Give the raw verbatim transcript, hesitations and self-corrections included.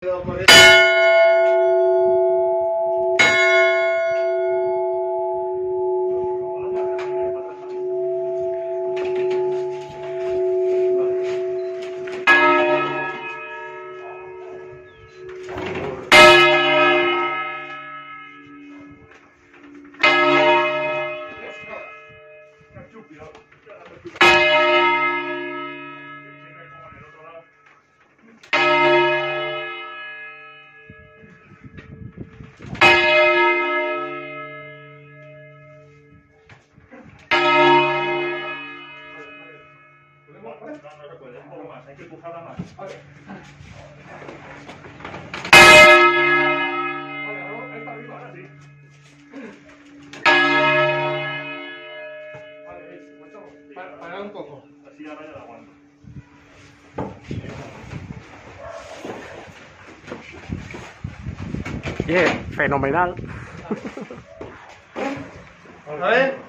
No se puede, un poco más, hay que empujarla más. Vale. Vale, ahora está arriba, ahora sí. Vale, veis, aguantamos. Para, para un poco. Así ahora ya la aguanto. Bien, fenomenal. Vamos a ver.